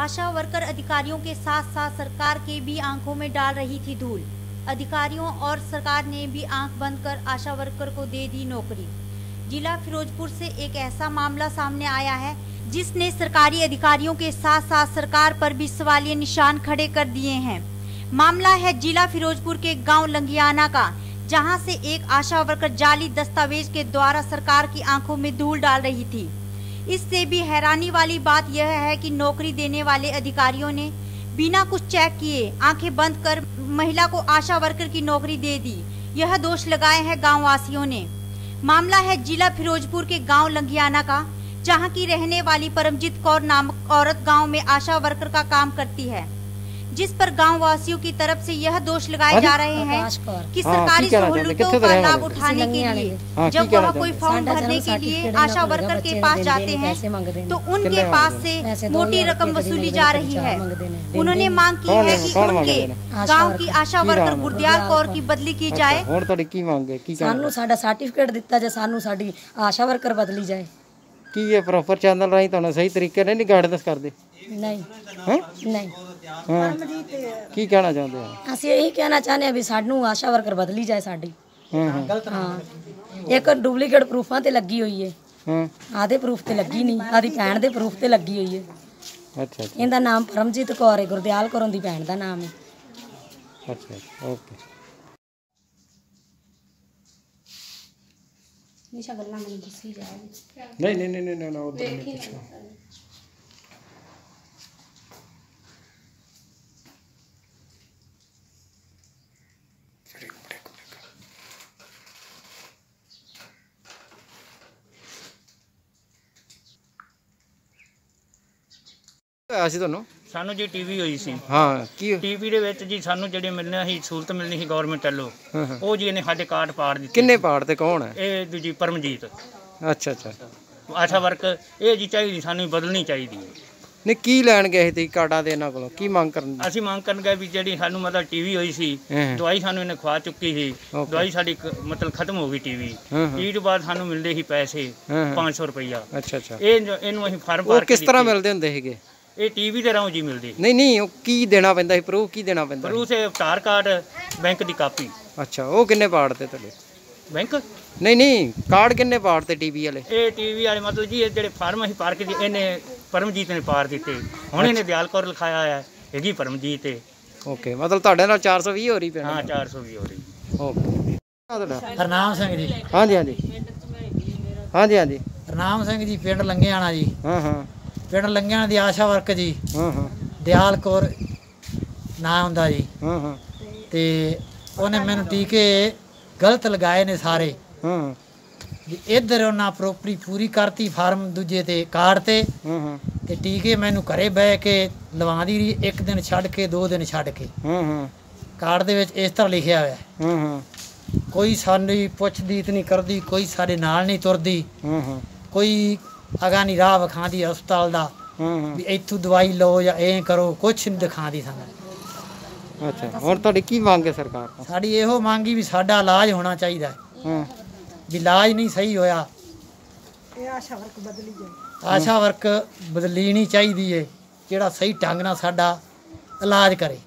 आशा worker अधिकारियों के साथ साथ सरकार के भी आंखों में डाल रही थी धूल। अधिकारियों और सरकार ने भी आंख बंद कर आशा वर्कर को दे दी नौकरी। जिला फिरोजपुर से एक ऐसा मामला सामने आया है जिसने सरकारी अधिकारियों के साथ साथ सरकार पर भी सवालिया निशान खड़े कर दिए हैं। मामला है जिला फिरोजपुर के गांव लंगियाना का, जहां से एक आशा वर्कर जाली दस्तावेज के द्वारा सरकार की आंखों में धूल डाल रही थी। इससे भी हैरानी वाली बात यह है कि नौकरी देने वाले अधिकारियों ने बिना कुछ चेक किए आंखें बंद कर महिला को आशा वर्कर की नौकरी दे दी। यह दोष लगाए हैं गाँव वासियों ने। मामला है जिला फिरोजपुर के गांव लंगियाना का, जहां की रहने वाली परमजीत कौर नामक औरत गांव में आशा वर्कर का काम करती है, जिस पर गांव वासियों की तरफ से यह दोष लगाए जा रहे हैं कि सरकारी सहूलियतों का लाभ उठाने के लिए जब वह कोई फॉर्म भरने के लिए आशा वर्कर के पास जाते हैं तो उनके पास से मोटी रकम वसूली जा रही है। उन्होंने मांग की है कि उनके गांव की आशा वर्कर गुरदयाल कौर की बदली की जाए। सानू साडा सर्टिफिकेट दिता जाए, सानू साडी आशा वर्कर बदली जाए। ਕੀ ਇਹ ਪ੍ਰੋਪਰ ਚੈਨਲ ਰਾਹੀਂ ਤੁਹਾਨੂੰ ਸਹੀ ਤਰੀਕੇ ਨਾਲ ਨਹੀਂ ਗਾਈਡੈਂਸ ਕਰਦੇ? नहीं हैं नहीं। ਕੀ ਕਹਿਣਾ ਚਾਹੁੰਦੇ ਹੋ? ਅਸੀਂ ਇਹੀ ਕਹਿਣਾ ਚਾਹੁੰਦੇ ਆ ਵੀ ਸਾਨੂੰ ਆਸ਼ਾ ਵਰਕਰ ਬਦਲੀ ਜਾਏ ਸਾਡੀ। ਹਾਂ, ਇੱਕ ਡੁਪਲੀਕੇਟ ਪ੍ਰੂਫਾਂ ਤੇ ਲੱਗੀ ਹੋਈ ਹੈ। ਆਦੇ ਪ੍ਰੂਫ ਤੇ ਲੱਗੀ ਨਹੀਂ, ਆਦੀ ਭੈਣ ਦੇ ਪ੍ਰੂਫ ਤੇ ਲੱਗੀ ਹੋਈ ਹੈ। ਅੱਛਾ, ਇਹਦਾ ਨਾਮ ਪਰਮਜੀਤ ਕੌਰ ਹੈ, ਗੁਰਦਿਆਲ ਕੌਰ ਦੀ ਭੈਣ ਦਾ ਨਾਮ ਹੈ। ਅੱਛਾ, ਓਕੇ। ਨਿਸ਼ਾ ਗੱਲਾਂ ਮੈਨੂੰ ਦੱਸੀ ਜਾਏ। ਨਹੀਂ ਉਧਰ ਨਹੀਂ ਪੁੱਛਣਾ। ਅਸੀਂ ਤੁਹਾਨੂੰ ਸਾਨੂੰ ਜੀ ਟੀਵੀ ਹੋਈ ਸੀ। ਹਾਂ, ਕੀ ਟੀਵੀ ਦੇ ਵਿੱਚ ਜੀ ਸਾਨੂੰ ਜਿਹੜੀ ਮਿਲਣੀ ਸੀ ਸਹੂਲਤ ਮਿਲਣੀ ਸੀ ਗਵਰਨਮੈਂਟ ਵੱਲੋਂ, ਉਹ ਜੀ ਇਹਨੇ ਸਾਡੇ ਕਾਰਡ ਪਾੜ ਦਿੱਤੇ। ਕਿੰਨੇ ਪਾੜ ਤੇ ਕੌਣ ਹੈ? ਇਹ ਦੂਜੀ ਪਰਮਜੀਤ। ਅੱਛਾ, ਆਸ਼ਾ ਵਰਕ ਇਹ ਜੀ ਚਾਹੀਦੀ, ਸਾਨੂੰ ਬਦਲਣੀ ਚਾਹੀਦੀ ਹੈ। ਨਹੀਂ, ਕੀ ਲੈਣ ਗਏ ਸੀ ਕਾਰਡਾਂ ਦੇ ਇਹਨਾਂ ਕੋਲੋਂ? ਕੀ ਮੰਗ ਕਰਨ? ਅਸੀਂ ਮੰਗ ਕਰਨ ਗਏ ਵੀ ਜਿਹੜੀ ਸਾਨੂੰ ਮਤਲਬ ਟੀਵੀ ਹੋਈ ਸੀ, ਦਵਾਈ ਸਾਨੂੰ ਇਹਨੇ ਖਵਾ ਚੁੱਕੀ ਸੀ, ਦਵਾਈ ਸਾਡੀ ਮਤਲਬ ਖਤਮ ਹੋ ਗਈ। ਟੀਵੀ ਤੋਂ ਬਾਅਦ ਸਾਨੂੰ ਮਿਲਦੇ ਸੀ ਪੈਸੇ 500 ਰੁਪਈਆ। ਅੱਛਾ, ਇਹਨੂੰ ਅਸੀਂ ਫਾਰਮ ਭਰ ਕੇ ਕਿਸ ਤਰ੍ਹਾਂ ਮਿਲਦੇ ਹੁੰਦੇ ਸੀਗੇ? ਇਹ ਟੀਵੀ ਦੇ ਰਾਹੀਂ ਜੀ ਮਿਲਦੀ। ਨਹੀਂ, ਉਹ ਕੀ ਦੇਣਾ ਪੈਂਦਾ ਸੀ? ਪ੍ਰੂਫ ਕੀ ਦੇਣਾ ਪੈਂਦਾ? ਪ੍ਰੂਫ ਹੈ ਆਧਾਰ ਕਾਰਡ, ਬੈਂਕ ਦੀ ਕਾਪੀ। ਅੱਛਾ, ਉਹ ਕਿੰਨੇ ਪਾੜ ਤੇ ਤੁਹਾਡੇ? ਬੈਂਕ ਨਹੀਂ, ਕਾਰਡ ਕਿੰਨੇ ਪਾੜ ਤੇ ਟੀਵੀ ਵਾਲੇ? ਇਹ ਟੀਵੀ ਵਾਲੇ ਮਤਲਬ ਜੀ ਇਹ ਜਿਹੜੇ ਫਾਰਮ ਅਸੀਂ ਪਾਰ ਕੇ ਇਹਨੇ ਪਰਮਜੀਤ ਨੇ ਪਾਰ ਦਿੱਤੇ। ਹੁਣ ਇਹਨੇ ਦਿਆਲ ਕੌਰ ਲਿਖਾਇਆ ਹੋਇਆ ਹੈਗੀ ਪਰਮਜੀਤ। ਓਕੇ, ਮਤਲਬ ਤੁਹਾਡੇ ਨਾਲ 420 ਹੋ ਰਹੀ ਪੈਣੀ? ਹਾਂ, 420 ਹੋ ਰਹੀ। ਓਕੇ। ਤੁਹਾਡਾ ਹਰਨਾਮ ਸਿੰਘ ਜੀ। ਹਾਂਜੀ। ਹਰਨਾਮ ਸਿੰਘ ਜੀ, ਪਿੰਡ ਲੰਗਿਆਣਾ ਜੀ। ਪਿੰਡ ਲੰਗਿਆਣਾ ਦੀ ਆਸ਼ਾ ਵਰਕ ਜੀ। ਦਿਆਲ ਕੌਰ ਨਾਂ ਹੁੰਦਾ ਜੀ। ਤੇ ਉਹਨੇ ਮੈਨੂੰ ਟੀਕੇ ਗਲਤ ਲਗਾਏ ਨੇ ਸਾਰੇ। ਇੱਧਰ ਉਹਨਾਂ ਪ੍ਰੋਪਰਟੀ ਪੂਰੀ ਕਰਤੀ ਫਾਰਮ ਦੂਜੇ ਤੇ ਕਾਰਡ ਤੇ ਟੀਕੇ ਮੈਨੂੰ ਘਰੇ ਬਹਿ ਕੇ ਲਵਾਉਂਦੀ ਰਹੀ, ਇੱਕ ਦਿਨ ਛੱਡ ਕੇ 2 ਦਿਨ ਛੱਡ ਕੇ। ਕਾਰਡ ਦੇ ਵਿੱਚ ਇਸ ਤਰ੍ਹਾਂ ਲਿਖਿਆ ਹੋਇਆ, ਕੋਈ ਸਾਡੀ ਪੁੱਛਦੀਤ ਨਹੀਂ ਕਰਦੀ, ਕੋਈ ਸਾਡੇ ਨਾਲ ਨਹੀਂ ਤੁਰਦੀ, ਕੋਈ ਅਗਾ ਨਹੀਂ ਰਾਹ ਵਿਖਾਉਂਦੀ ਹਸਪਤਾਲ ਦਾ ਵੀ ਇੱਥੋਂ ਦਵਾਈ ਲਓ ਜਾਂ ਇਹ ਕਰੋ, ਕੁਛ ਨਹੀਂ ਦਿਖਾਉਂਦੀ ਸਾਨੂੰ। ਅੱਛਾ, ਹੁਣ ਤੁਹਾਡੀ ਕੀ ਮੰਗ ਹੈ ਸਰਕਾਰ ਤੋਂ? ਸਾਡੀ ਇਹੋ ਮੰਗੀ ਵੀ ਸਾਡਾ ਇਲਾਜ ਹੋਣਾ ਚਾਹੀਦਾ ਹੈ। ਵੀ ਇਲਾਜ ਨਹੀਂ ਸਹੀ ਹੋਇਆ, ਇਹ ਆਸ਼ਾ ਵਰਕ ਬਦਲੀ ਜਾਏ। ਆਸ਼ਾ ਵਰਕ ਬਦਲੀਣੀ ਚਾਹੀਦੀ ਹੈ, ਜਿਹੜਾ ਸਹੀ ਢੰਗ ਨਾਲ ਸਾਡਾ ਇਲਾਜ ਕਰੇ।